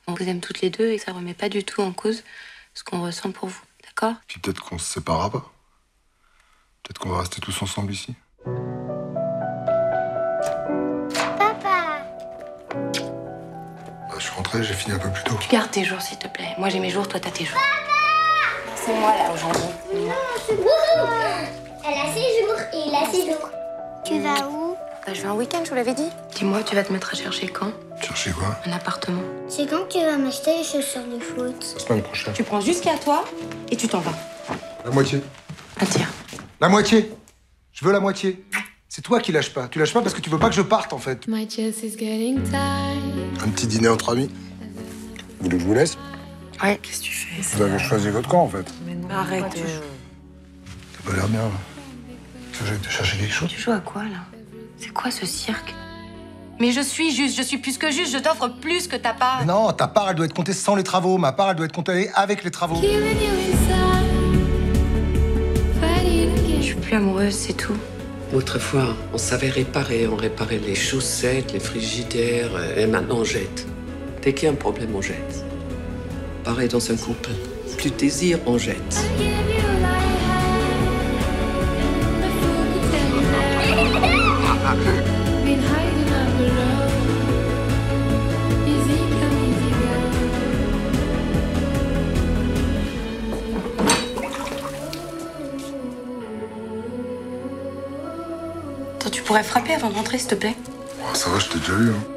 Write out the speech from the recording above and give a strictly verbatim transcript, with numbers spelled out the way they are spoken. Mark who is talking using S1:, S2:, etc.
S1: On vous aime toutes les deux et ça remet pas du tout en cause ce qu'on ressent pour vous, d'accord?
S2: Puis peut-être qu'on se séparera pas. Peut-être qu'on va rester tous ensemble ici.
S3: Papa!
S2: Bah, je suis rentré, j'ai fini un peu plus tôt.
S1: Tu gardes tes jours, s'il te plaît. Moi, j'ai mes jours, toi, t'as tes jours.
S3: Papa!
S1: C'est moi, là, aujourd'hui.
S3: Non, c'est moi! Elle a ses jours et il a ses jours. Tu vas où?
S1: Bah, je vais en week-end, je vous l'avais dit. Dis-moi, tu vas te mettre à chercher quand?
S2: Chercher quoi?
S1: Un appartement.
S3: C'est quand que tu vas m'acheter les chaussures de foot?
S2: La semaine prochaine.
S1: Tu prends jusqu'à toi et tu t'en vas.
S2: La moitié.
S1: Un tiers.
S2: La moitié! Je veux la moitié. C'est toi qui lâches pas. Tu lâches pas parce que tu veux pas que je parte, en fait.
S4: My chest is getting tight.
S2: Un petit dîner entre amis. Vous voulez que je vous laisse?
S1: Ouais, qu'est-ce que tu fais?
S2: Vous avez choisi votre camp, en fait.
S1: Arrête. Tu,
S2: T'as pas l'air bien, là. Tu veux que j'aille te chercher quelque chose?
S1: tu joues à quoi, là? C'est quoi, ce cirque? Mais je suis juste, je suis plus que juste, je t'offre plus que ta part.
S2: Mais non, ta part, elle doit être comptée sans les travaux. Ma part, elle doit être comptée avec les travaux.
S4: Killing you inside. Fighting
S1: Je
S4: against.
S1: suis plus amoureuse, c'est tout.
S5: Autrefois, on savait réparer, on réparait les chaussettes, les frigidaires, et maintenant on jette. Dès qu'il y a un problème, on jette. Pareil dans un couple. Plus de désir, on jette.
S4: Give you like high. The fool could tell you that. Been hiding up below. Easy come, easy go.
S1: Attends, tu pourrais frapper avant de rentrer, s'il te plaît?
S2: Oh, ça va, je t'ai déjà eu, hein.